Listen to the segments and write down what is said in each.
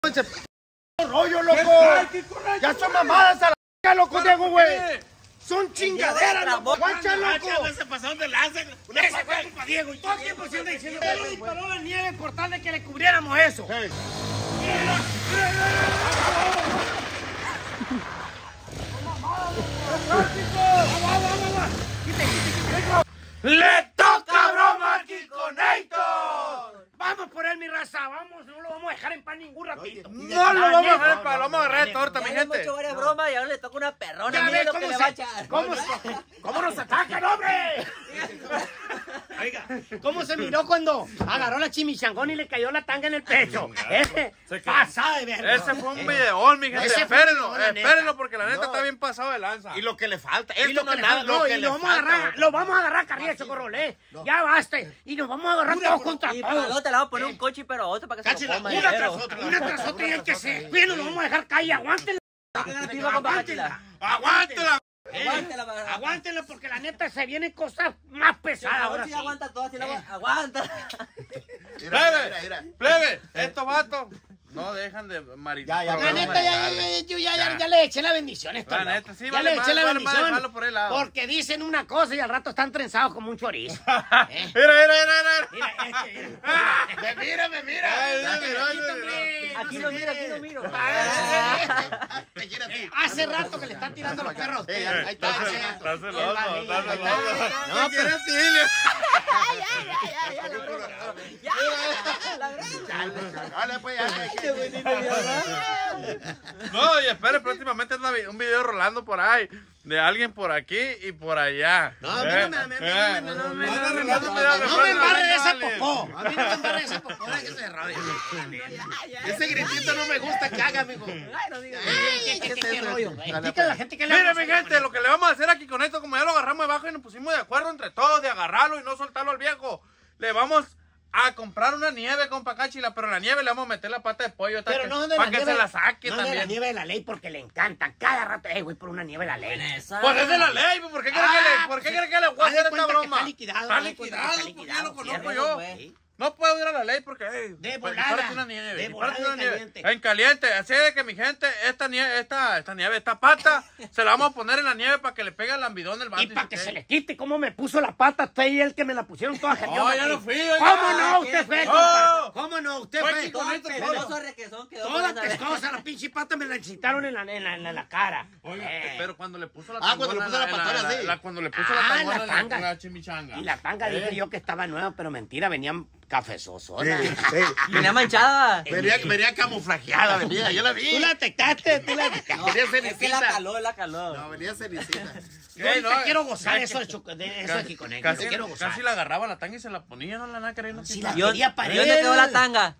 ese rollo, loco. Ya son mamadas a la c***, loco, Diego, güey. Son chingaderas, loco. Guacha, loco. Se pasaron de lanza. Ese fue culpa Diego. Todo el tiempo se anda diciendo que él disparó la nieve por tal de que le cubriéramos eso. ¡Le toca broma al Kikonator! Vamos por él, mi raza, vamos, no lo vamos a dejar en paz ningún ratito. No lo vamos a dejar en paz, lo vamos a agarrar de torta, mi gente. Hemos hecho varias bromas y ahora le toca una perrona. Ya Mira ve lo que le va a echar. ¿Cómo nos atacan, hombre? Oiga, ¿cómo se miró cuando agarró la chimichangón y le cayó la tanga en el pecho? Pasada de verga. Ese fue un videón, mi gente. Ese fue Espérenlo, un videón, la espérenlo, porque la neta está bien pasado de lanza. Y lo que le falta, Y lo esto no que es le nada, falta, lo que y le lo vamos a falta. agarrar, lo vamos a agarrar, carrilla, chocorrolé. Ya basta. Y nos vamos a agarrar todos contra Y luego todos. te la vamos a poner un coche pero otro para que se lo coma. Una tras otra y hay que ser. Bueno, nos vamos a dejar caer, aguántenla. Aguántela. ¡Aguántela! Aguántenla porque la neta se vienen cosas más pesadas ahora Ahora sí sí. aguanta todo, así aguanta. Plebe, estos vatos no dejan de maritar. La neta, ya le eché la bendición a esto. La neta, sí, ya vale le eché la más, vale más bendición. dejarlo por el lado. Porque dicen una cosa y al rato están trenzados como un chorizo. Mira. Mira. Aquí lo miro, aquí lo miro. Hace rato que le están tirando los perros. Ahí está. Está celoso. No, pero No, y espere, próximamente anda un video rolando por ahí. De alguien por aquí y por allá. No, a mí no me embarre esa popó. A mí no me embarre esa popó. Déjese de radio. Ese gritito no me gusta que haga, amigo. ¿Qué rollo? Explícale a la gente que le Mire, vamos a mi hacer gente, lo que le vamos a hacer aquí con esto, como ya lo agarramos debajo y nos pusimos de acuerdo entre todos de agarrarlo y no soltarlo al viejo, le vamos a comprar una nieve, compa Cáchila, pero en la nieve le vamos a meter la pata de pollo Pero no de para la que nieve, se la saque no de la también. nieve de la ley porque le encantan. Cada rato, voy por una nieve de la ley. Pues es de la ley, ¿por qué cree que le voy a hacer esta broma? Está liquidado. Está liquidado, porque ya lo conozco yo. No puedo ir a la ley porque, de pues, volada, dispárate una nieve, de dispárate volada una en nieve. caliente. En caliente, así de que mi gente, esta pata, se la vamos a poner en la nieve para que le pegue el lambidón del vato. Y para que se le quite cómo me puso la pata usted y él que me la pusieron toda genial. No, ya no fui, oiga. ¿Cómo no? Usted fue, No. compa. ¿Cómo no? Usted Fue fue. aquí con esto, Peloso requesón quedó. Toda testosa, la pinche pata me la excitaron en la cara. Pero cuando le puso la cuando le puso la patona así. Cuando le puso la Ah, tangona la en tanga. la chimichanga. Y la tanga dije yo que estaba nueva, pero mentira, venían cafezosona. Venía manchada. Venía camuflajeada, venía, yo la vi. Tú la detectaste, No, venía es que la cenicita. caló, la caló. No, venía cenicita. Yo ahorita no, quiero gozar eso de eso aquí con él. Casi, Quiero gozar. casi la agarraba la tanga y se la ponía, no la nada queriendo Si quitar. la quería para ¿Dónde él. quedó la tanga?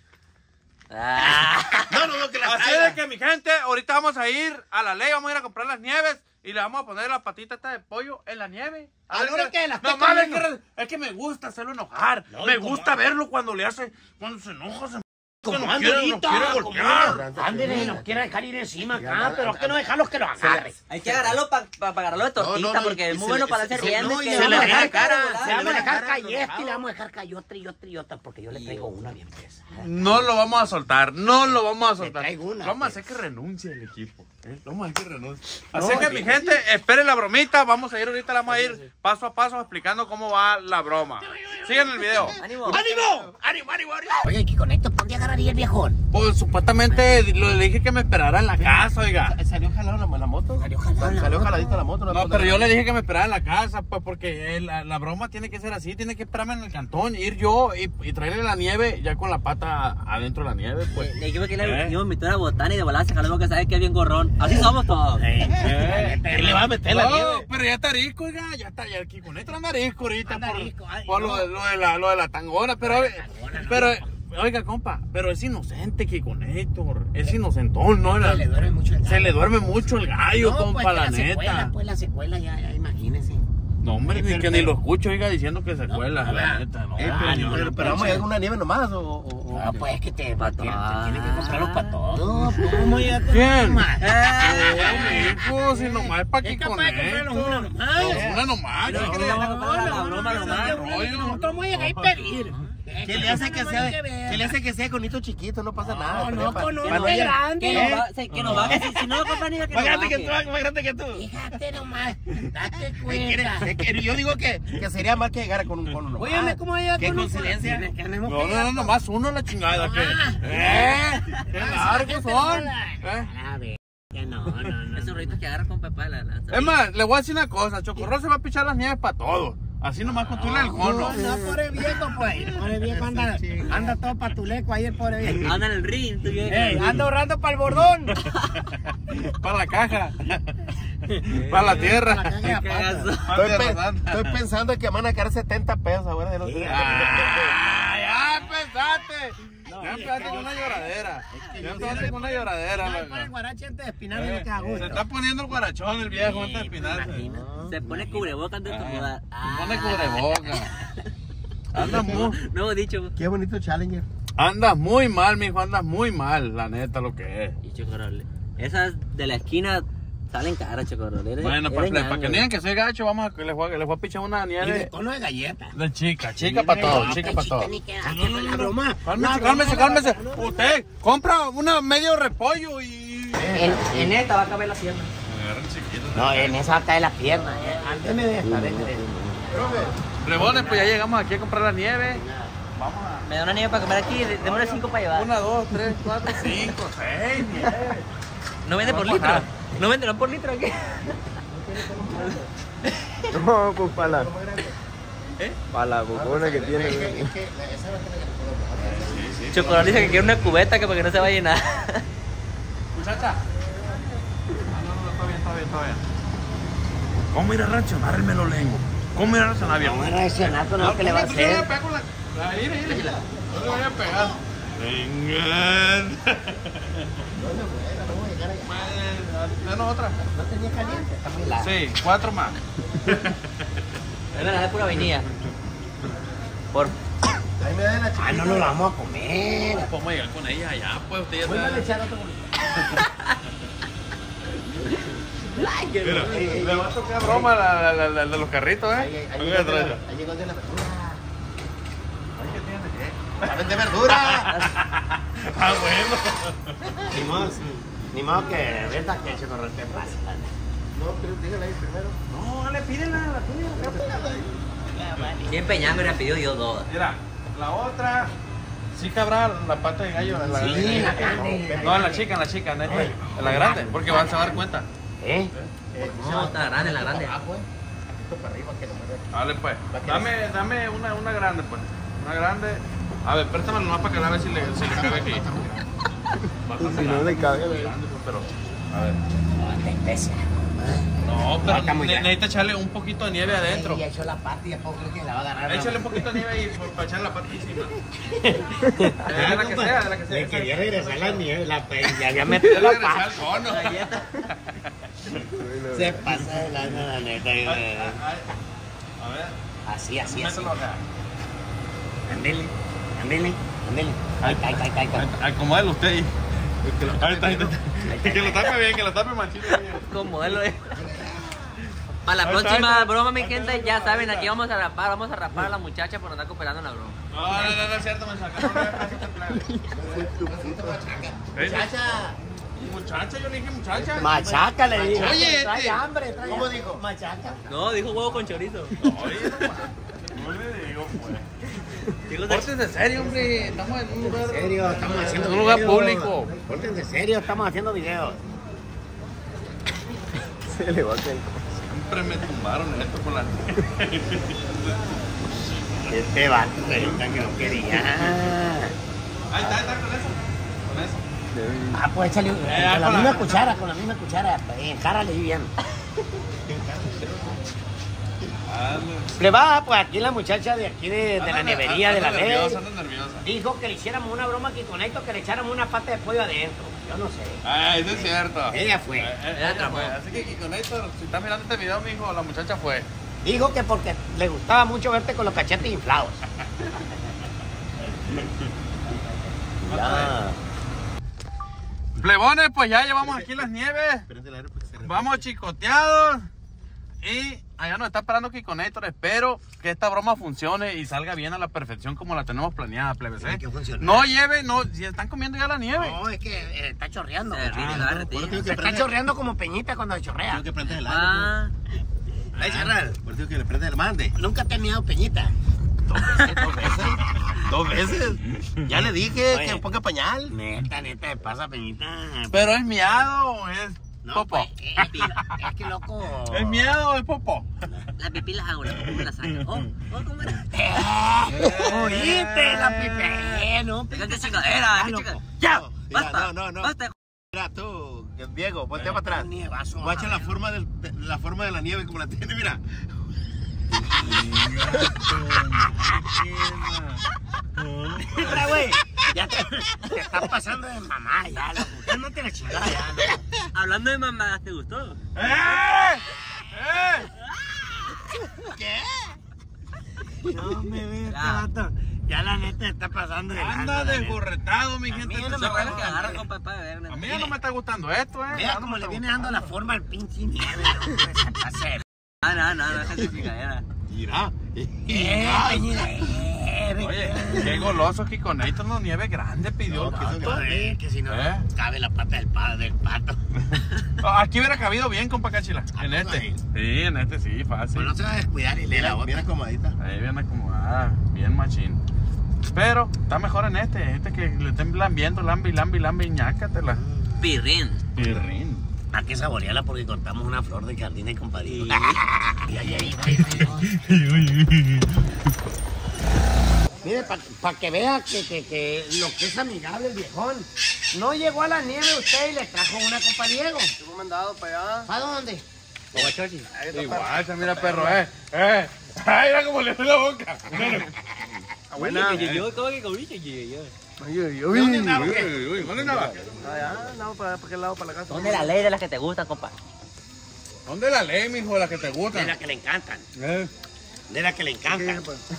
No, que la Así traiga. de que mi gente, ahorita vamos a ir a la ley, vamos a ir a comprar las nieves y le vamos a poner la patita esta de pollo en la nieve. A ver la hora qué- que la esté no mames, comiendo. es que me gusta hacerlo enojar. No, me ¿cómo? gusta verlo cuando le hace, cuando se enoja, se Como no ando quiere ahorita, golpear. ándele, nos quiere dejar ir encima acá, pero es que no dejarlos que lo agarre. Hay que agarrarlo para agarrarlo de tortita no, porque es y muy se bueno le- para se- hacer se- riendas. no, y que se Le le vamos a ve la dejar cara, le vamos a dejar cara, cayesta y le vamos a dejar cayota y otra porque yo le traigo una bien presa. No lo vamos a soltar, no lo vamos a soltar. traigo una, Vamos a pues. hacer que renuncie el equipo. Vamos a hacer que renuncie. Así que mi gente, esperen la bromita. Vamos a ir ahorita, le vamos a ir paso a paso explicando cómo va la broma. Sigan el video. ¡Ánimo! ¡Ánimo! Oye, ¿qué conecto? ¿Dónde agarraría el viejón? Pues supuestamente le dije que me esperara en la casa, oiga. ¿Salió jalado la moto? Salió jaladita la moto. No, pero yo le dije que me esperara en la casa, pues porque la broma tiene que ser así, tiene que esperarme en el cantón, ir yo y traerle la nieve ya con la pata adentro de la nieve, pues. Le dijimos que le íbamos a meter una botana y de volada se jaló que sabe que es bien gorrón. Así somos todos. Él le va a meter la No, nieve. pero ya está arisco, oiga, ya está, ya aquí con esto anda arisco ahorita Anda por, arisco, ay, por no. lo de la tangona, pero, oiga, compa, pero es inocente que con Héctor, es inocentón, ¿no? Se le duerme mucho el gallo. Se le duerme mucho el gallo, No, compa, pues, la la secuela, neta. pues la secuela, ya imagínese. No, hombre, ni que ni lo escucho, oiga, diciendo que se cuela, la neta, no. Pero vamos a llegar una nieve nomás o... No, pues es que te tiene que comprarlos Ah. para todos. ¿Cómo ya? ¿Quién? Nomás. Hijo, si nomás es para Es que capaz con de comprarnos esto. una nomás. Una nomás, No, chiquile. vamos a comprar la broma nomás. Nosotros vamos a llegar y pedir. ¿Qué le hace que sea conito chiquito? No pasa nada. No, con Que uno nos- de grande. que nos baje. Si no lo compra ni que nos Más grande que tú, baje. más grande que tú. Fíjate nomás, date cuenta. Yo digo que sería mal que llegara con uno. Óyeme, ¿cómo ella ¿Qué con un- coincidencia? Tenemos que No, llegar con- nomás uno la chingada. ¿Qué? ¡Qué largos son! A ver, que no. Esos rollitos que agarran con papá la lanza. Es más, le voy a decir una cosa. Chocorrol se va a pichar las nieves para todos. Así nomás con tu el cono. No, pobre viejo, pues. El pobre viejo anda todo patuleco ahí, el pobre viejo. Anda en el ring, tú bien. Anda ahorrando para el bordón. Para la caja. Para la tierra. La caja de Cagazo. pata. Para Tierra Santa. Estoy pensando que van a caer 70 pesos ahora de los Ya empezaste. Ya empezaste con una lloradera. Ya empezaste con una lloradera. Ay, loco. para el guarache antes de espinarme no queda Se gusto. está poniendo el guarachón el viejo antes de espinarse. Se pone cubrebocas antes de estornudar. Se pone cubreboca. Nuevo dicho. Qué bonito Challenger. Andas muy mal, mijo. Andas muy mal, la neta, lo que es. Y chocorrol. Esas de la esquina salen caras, chocorol. Bueno, para que no digan que soy gacho, les voy a pichar una Y de nieve tono de galleta. de chica para todo, chica para todo. La broma. Cálmese. Usted compra una medio repollo y... En esta va a caber la pierna. No, en esa va a caer la pierna. Antes de esta, de esta. Rebones, pues ya llegamos aquí a comprar la nieve. Vamos a... Me da una nieve para comer aquí, démosle 5 para llevar. 1, 2, 3, 4, 5, 6, 10. No vende por Vamos litro. a- No venderán por litro aquí. No, pues para la... Para la bocona que tiene. Chocorol dice que quiere una cubeta que para que no se vaya a llenar. Muchacha. No, está bien. ¿Cómo ir a reaccionar el melolengo? ¿Cómo ir a reaccionar bien? Vamos a reaccionar con lo que le va a Yo le hacer. pego mira. No le voy a pegar. Vengan. Denos otra. No tenía caliente, está muy largo. Sí, 4 más. Es verdad, es pura vainilla. Por. Ahí me dan la chiquita. Ah, no nos la vamos a comer. Podemos llegar con ella allá, pues usted ya Voy a está. echar otro bolito. Mira, le va a tocar broma la de los carritos, Ahí ¿eh? llegó el de la verdura. ¿Va a vender verdura? Ah, bueno. Ni modo que verdad que se corre te pasa. No, pero dígale ahí primero. No, dale, pídela la tuya. Bien peñango y le pidió yo 2. Mira, la otra. Sí cabrá la pata de gallo. Sí, la grande. No, en la chica, neta. En la grande, porque van a dar cuenta. ¿Eh? No, está grande, la grande. Dale, pues. Dame una grande, pues. Una grande. A ver, préstamelo nomás para que la vea si le cabe aquí. Si no le cabe. Grande, pues, pero. A ver. Te especial. No, pero Está muy grande. necesita echarle un poquito de nieve adentro. Ya echó la pata y ya puedo creer que la va a agarrar. Échale un poquito de nieve ahí para echarle la pata encima. De la que sea, de la que sea. Le quería regresar la nieve, ya había Ya metido le la regresé pata. al cono. Se pasa de la neta. A ver, Así. mételo acá. Andele. Ay. Acomódelo usted ahí. Ahí está. Que lo tape bien, que lo tape machito. Como él lo es. Para la Ahí está, próxima ahí está. broma, mi gente, ya saben, aquí vamos a rapar a la muchacha por andar cooperando en la broma. No es cierto, me sacaron. Muchacha. Muchacha, yo le dije muchacha. Machaca le digo. Oye, trae hambre, trae ¿cómo hambre. dijo? Machaca. No, dijo huevo con chorizo. Oye, no le digo, pues. Dijo Pórtense serio, hombre. Estamos en un lugar. En serio, estamos haciendo En un lugar videos. público. Pórtense serio, estamos haciendo videos. Se le va a caer. Siempre me tumbaron esto con la. Este vato resulta que no quería. Ahí está, con eso. Con eso. Ah, pues échale con la misma cuchara, encárrale bien. Le va, pues aquí la muchacha de aquí de la nevería de la ley nerviosa. dijo que le hiciéramos una broma aquí con esto, que le echáramos una pata de pollo adentro. Yo no sé. Ah, eso es cierto. Ella fue. Ella fue. Así que con esto, si estás mirando este video, mijo, la muchacha fue. Dijo que porque le gustaba mucho verte con los cachetes inflados. Ya. Plebones, pues ya llevamos aquí las nieves. Vamos chicoteados. Y allá nos está esperando Kikonator. Espero que esta broma funcione y salga bien a la perfección como la tenemos planeada, plebes. Tiene que funcionar. No lleve, no, si están comiendo ya la nieve. No, es que está chorreando. Se Se está chorreando como peñita cuando chorrea. Tengo que prender el aire. Ah, Ahí cerrar. Por eso que le prende el mande. Nunca he tenido peñita. 2 veces. 2 veces. Ya le dije Oye. que ponga pañal. Neta, me pasa peñita. Pero es miado o es No, popó. pues, es que loco. ¿Es miado o es popó? la pipí las hago, ¿cómo me la sacan? ¿Cómo era? Oíste, la pipe, no. ¿Qué chingadera? ¿Qué loco. chingadera? Ya. Basta, no. basta. Mira tú, Diego, ponte para atrás. Nievazo. Guacha la forma de la nieve como la tiene, mira. Mira, güey, ya te estás pasando de mamá, ya, loco. Cálmate la chingada, ya, loco. Hablando de mamá, ¿te gustó? No me ve, este vato. Ya la neta está pasando de Anda lanza, la desborretado, mi gente. mí no Se me acuerdan gusta, que agarra güey. compa para ver. A mí ya no me está gustando esto, neta. Mira cómo le viene dando la forma al pinche nieve, loco. Se pase. No, déjate chingadera. Mira. Oye, qué goloso Kikonator, no nieve grande pidió. No, que son grandes. Que si no, ¿Eh? cabe la pata del pato. Aquí hubiera cabido bien, compa Cachila. En ¿A poco este. ahí? Sí, en este sí, fácil. Pues no se va a descuidar y lee la Mira, boca. bien acomodadita. Ahí bien acomodada, bien machín. Pero está mejor en este que le estén viendo, lambi, ñácatela. Pirrín. Pirrín. Hay que saborearla porque cortamos una flor de jardín de compadrito. Mire, para que vea que lo que es amigable el viejón. No llegó a la nieve usted y le trajo una compa Diego. Tengo mandado para allá. ¿Para dónde? Igual, mira perro, Ay, mira cómo le abre la boca. Buena. Yo como que comí, ¿Dónde andaba? Allá, no, ¿para qué lado? Para la casa. ¿Dónde la ley de las que te gustan, compa? ¿Dónde la ley, mijo, la que te De gustan? las que le encantan. ¿Eh? De las que le encantan.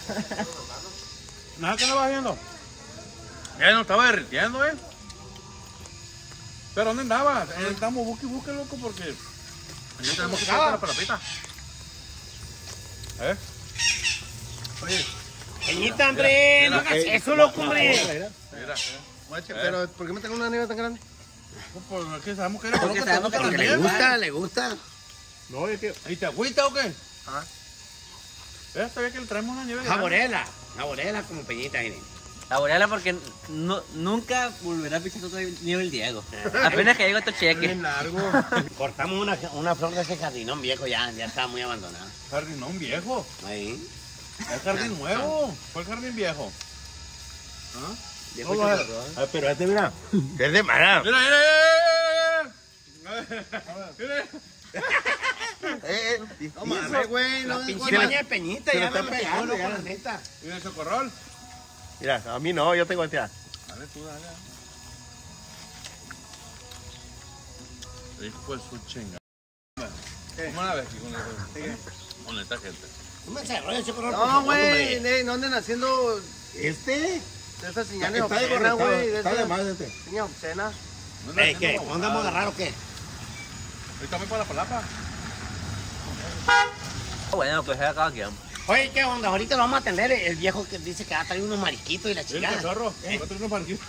¿Nada que no vas viendo? No estaba derritiendo, ¿Pero dónde andaba? Estamos busque, loco, porque... Ya tenemos que sacar la palapita. Oye, Peñita, hombre, no hagas eso, loco, hombre. mira. Guache, pero ¿por qué me tengo una nieve tan grande? Pues es que sabemos que eres Porque loco, sabemos te que gusta te la nieve. Le gusta. No, es que... ¿Y te agüita o qué? Está bien que le traemos una nieve grande. Saborela como peñita, miren. Saboreala porque nunca volverá a pisar otro nieve el Diego. Apenas que llego a tu cheque. largo. Cortamos una flor de ese jardinón viejo, ya estaba muy abandonado. Jardinón viejo. Ahí. Es jardín nuevo. Fue el jardín viejo. Viejo No, chorro. Pero este, mira. Que es de mala. Mira. No mames, güey. La No, pinche baña de peñita, se ya lo me está metí pegando, loco, ya. la neta. ¿Y el socorrol? Mira, a mí no, yo tengo volteada. Dale tú, dale. Hijo de su chinga. ¿Cómo la ves aquí con esta gente? No me encerró ese color. no, güey. No anden haciendo de esas señales Está de obscenas, güey. De Está de esas más este. señales obscenas. ¿Qué? ¿Pongamos a agarrar o qué? Ahorita me para la palapa. Bueno, pues era cada quien. Oye, ¿qué onda? Ahorita lo vamos a atender. El viejo que dice que va a traer unos mariquitos y la ¿El chingada. cachorro? ¿Va a traer unos parquitos?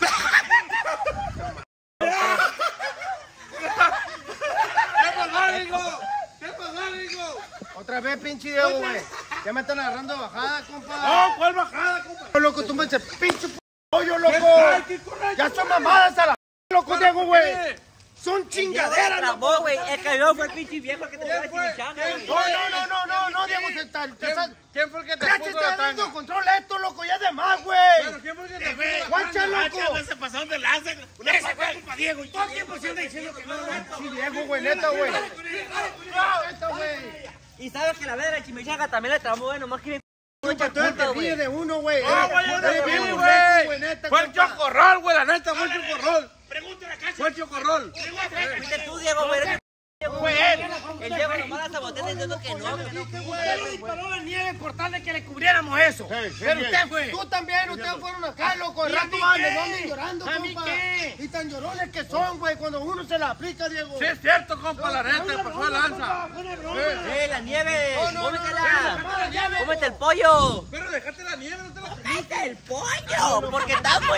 Otra vez, pinche Diego, güey. Ya me están agarrando de bajada, compa. ¡No! ¿Cuál bajada, compa? Loco, tú me dices, pinche pollo, loco. Ya son mamadas a la loco, Diego, güey. Son chingaderas, loco. Tramó, güey. El cabrón fue el pinche viejo que te estaba chimichando, güey. No, Diego, ¿Quién fue el que te ya te puso está la dando tanga? control esto, loco, ya de más, güey. ¿Pero quién fue el que te puso la Guacha, tanga? loco. Se pasaron de lanza. Ese fue culpa Diego. Y todo el tiempo se anda diciendo que no. Sí, Diego, güey, neta, güey. Neta, güey. Y sabes que la vez de la chimichanga también le tramó, güey. Nomás quieren Compa, tú eres que ríe de uno, güey. No, güey, yo no Eres vi, bien güey. burlesco, güey, neta, Fue el compa. chocorrol, güey, la neta, fue el chocorrol. Pregúntale acá. Fue el chocorrol. Fuiste tú, Diego, güey. Eres Fue él. El Diego nomás la sabotea diciendo que no. Él le disparó la nieve por tal de que le cubriéramos eso. Pero usted fue. Tú también, ustedes fueron acá, loco. ¿Y El a rato mí andan, qué? no anden llorando, ¿A mí compa. qué? Y tan llorones que son, güey, cuando uno se la aplica, Diego. Sí, es cierto, compa, la neta, pasó de lanza. La nieve! No, ¡Cómetela! ¡Cómete el pollo! Pero dejate la nieve, no te la... ¡Cómete el pollo! Porque está muy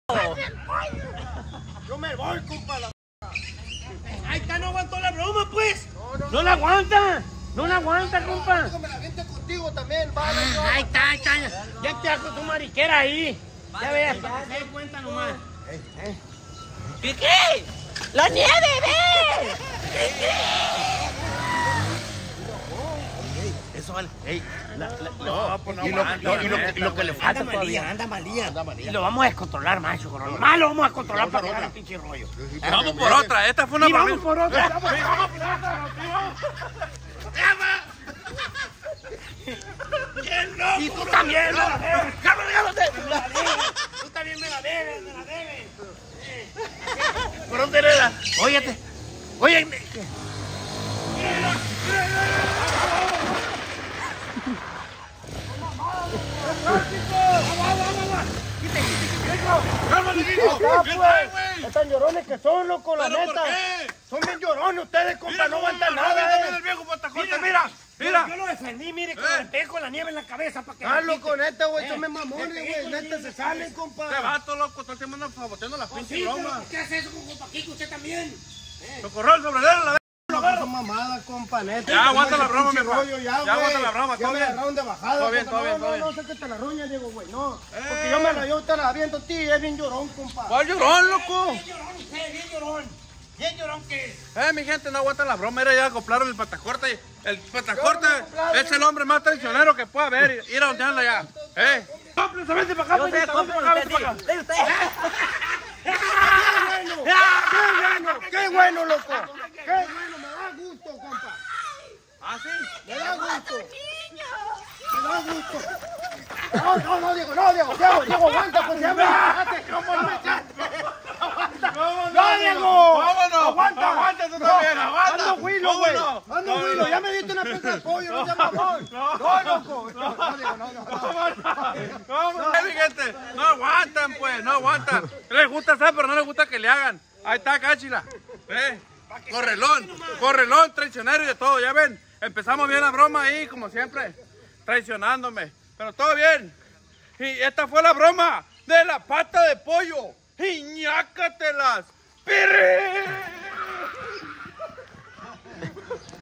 Yo me voy, compa. Ahí está, no aguantó la broma, pues. No la aguanta. No la aguanta, compa. Me la viente contigo también, va. Ahí está, Ya te hago tu mariquera ahí. Ya veas, para que se den cuenta nomás. ¿Qué? ¡La nieve, ve! Eso vale. Ey, No, pues no y lo que le falta todavía. Anda malía. Y lo vamos a descontrolar, macho, coronel. Más lo vamos a controlar para que haga el pinche rollo. Vamos por otra, esta fue una Y vamos broma. por otra. Y tú también me la debes. Tú también me la debes, ¿Por dónde era? Óyete. Oye. Están llorones que son, loco, la ¿Pero por neta. qué? Son bien llorones ustedes, compa, no aguantan Mira, nada, el viejo patacote, mira. Yo lo defendí, mire, como le pego con la nieve en la cabeza para que... Ah, loco, neta, güey, son bien mamones, güey. Neta se salen, compa. Este vato, loco, todo el tiempo andan saboteando las pinches bromas. ¿Por qué hace eso con compa Kiko? Usted también. Socorro el sombrero, la Son mamadas, compa, neta. Ya, aguanta la broma, Pinche mijo. rollo Ya güey. aguanta la broma, Ya todo me bien. agarraron de bajada. Todo bien, compa. todo bien, todo No, sé que te la ruña, Diego, güey, no. Porque yo me la yo te la viendo a ti, es bien llorón, compa. ¿Cuál llorón, loco? Bien llorón usted, bien llorón. Bien llorón que es. Mi gente, no aguanta la broma. Era ya acoplaron el patacorte. El patacorte es el hombre más traicionero que puede haber. Ir a dondearla ya. ¡Cómplice, vente para acá! Yo sé, cómpralo usted, sí. ¡Ven usted! ¡Qué bueno, loco! ¡Qué bueno! Me da gusto, compa. ¿Ah, sí? Me da gusto. Me da gusto. No, Diego, aguanta, pues ya me dejaste. ¡No, Diego! ¡Vámonos! ¡Aguanta! tú también! ¡Aguanta! ¡Ando huilo, güey! ¡Vámonos! ¡Ando huilo! ¡Ya me diste una pieza de pollo! ¡No seas mamón! ¡No, loco! No, Diego, no. ¿Cómo? Mi gente, no aguantan, pues, no aguantan. Les gusta hacer, pero no les gusta que le hagan. Ahí está, cáchila. Correlón, traicionero y de todo, ya ven. Empezamos bien la broma ahí, como siempre, traicionándome. Pero todo bien. Y esta fue la broma de la pata de pollo. Y ñácatelas. ¡Pirri!